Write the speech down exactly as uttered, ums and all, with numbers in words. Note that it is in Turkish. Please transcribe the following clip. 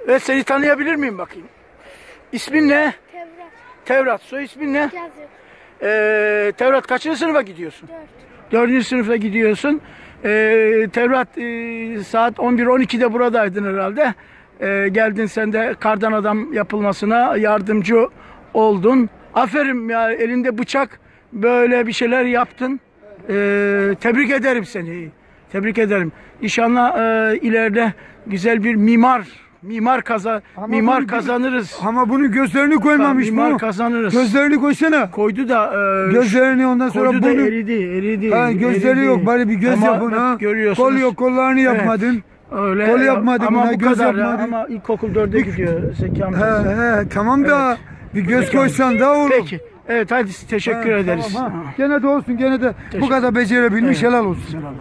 Evet, seni tanıyabilir miyim bakayım? İsmin ne? Tevrat. Tevrat. Soy ismin ne? Yazık. Ee, Tevrat kaçıncı sınıfa gidiyorsun? Dört. Dördüncü sınıfa gidiyorsun. Ee, Tevrat e, saat on bir on ikide buradaydın herhalde. Ee, geldin sen de kardan adam yapılmasına yardımcı oldun. Aferin ya, elinde bıçak böyle bir şeyler yaptın. Ee, tebrik ederim seni. Tebrik ederim. İnşallah e, ileride güzel bir mimar mimar kaza Ama mimar bunu- kazanırız. Ama bunun gözlerini koymamış Mimar bu. kazanırız. Gözlerini koysana. Koydu da e, Gözlerini ondan sonra koydu da bunu. eridi, eridi. Ha, gözleri eridi. yok. Bari bir göz Ama yap bak, ona. görüyorsunuz. Kol yok, kollarını yapmadın. Öyle. Kol ya- yapmadın ama buna, bu göz kadar ya. yapmadın. Ama ilkokul dörde gidiyor Zeki amca. He he tamam da bir göz Peki. koysan da olur. Peki. Evet, hadi teşekkür Ha, ederiz. tamam, ha. Gene de olsun, gene de bu Teşekkür- kadar becerebilmiş, Evet. helal olsun. Selam.